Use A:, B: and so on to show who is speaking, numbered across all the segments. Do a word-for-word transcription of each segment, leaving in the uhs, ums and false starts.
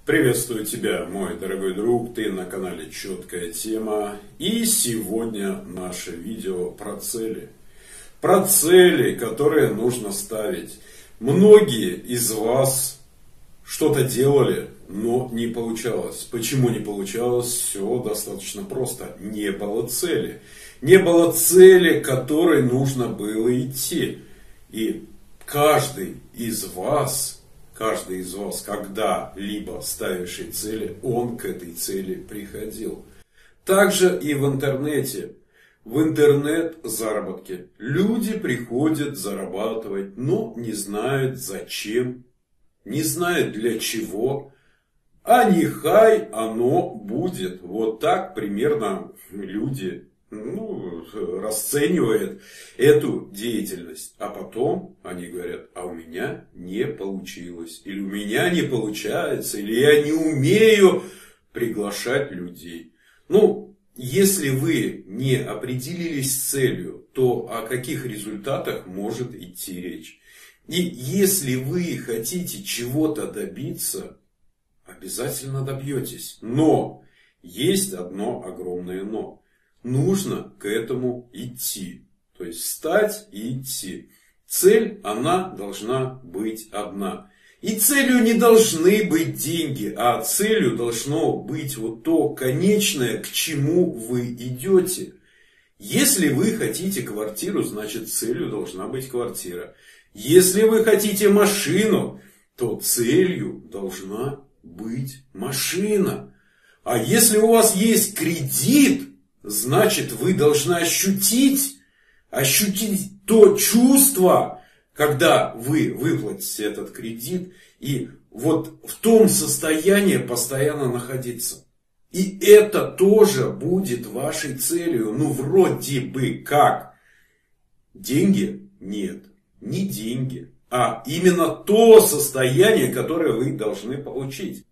A: Приветствую тебя, мой дорогой друг, ты на канале Четкая Тема. И сегодня наше видео про цели. Про цели, которые нужно ставить. Многие из вас что-то делали, но не получалось. Почему не получалось? Все достаточно просто. Не было цели. Не было цели, к которой нужно было идти. И каждый из вас... Каждый из вас, когда-либо ставивший цели, он к этой цели приходил. Также и в интернете. В интернет-заработке. Люди приходят зарабатывать, но не знают зачем, не знают для чего. А нехай оно будет. Вот так примерно люди ну, расценивают эту деятельность. А потом они говорят, а у меня не получилось. Или у меня не получается. Или я не умею приглашать людей. Ну, если вы не определились с целью, то о каких результатах может идти речь? И если вы хотите чего-то добиться, обязательно добьетесь. Но есть одно огромное но. Нужно к этому идти. То есть встать и идти. Цель, она должна быть одна. И целью не должны быть деньги, а целью должно быть вот то конечное, к чему вы идете. Если вы хотите квартиру, значит целью должна быть квартира. Если вы хотите машину, то целью должна быть машина. А если у вас есть кредит, значит, вы должны ощутить, ощутить то чувство, когда вы выплатите этот кредит, и вот в том состоянии постоянно находиться. И это тоже будет вашей целью. Ну, вроде бы как. Деньги? Нет, не деньги, а именно то состояние, которое вы должны получить.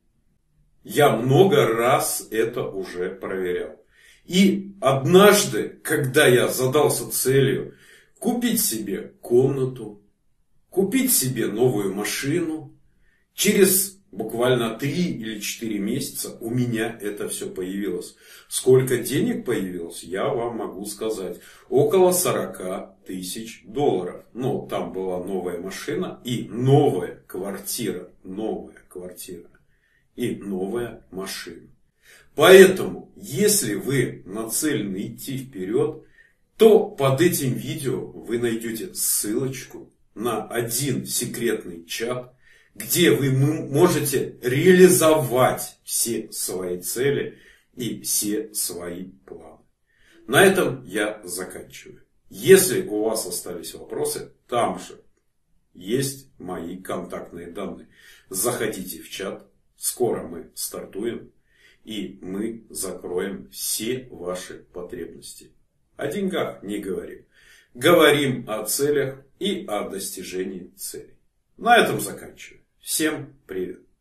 A: Я много раз это уже проверял. И однажды, когда я задался целью купить себе комнату, купить себе новую машину, через буквально три или четыре месяца у меня это все появилось. Сколько денег появилось, я вам могу сказать. Около сорока тысяч долларов. Но там была новая машина и новая квартира. Новая квартира. И новая машина. Поэтому, если вы нацелены идти вперед, то под этим видео вы найдете ссылочку на один секретный чат, где вы можете реализовать все свои цели и все свои планы. На этом я заканчиваю. Если у вас остались вопросы, там же есть мои контактные данные. Заходите в чат, скоро мы стартуем. И мы закроем все ваши потребности. О деньгах не говорим. Говорим о целях и о достижении целей. На этом заканчиваю. Всем привет.